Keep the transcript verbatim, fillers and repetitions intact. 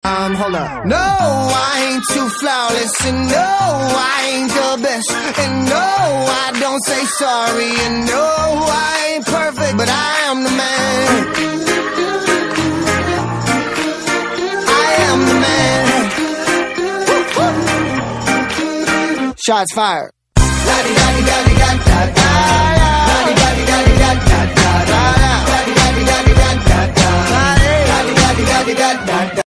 Um, hold up. No, I ain't too flawless, and no, I ain't the best, and no, I don't say sorry, and no, I ain't perfect, but I am the man. I am the man. Woo, woo. Shots fired. La-di-da-di-da-di-da-da-da.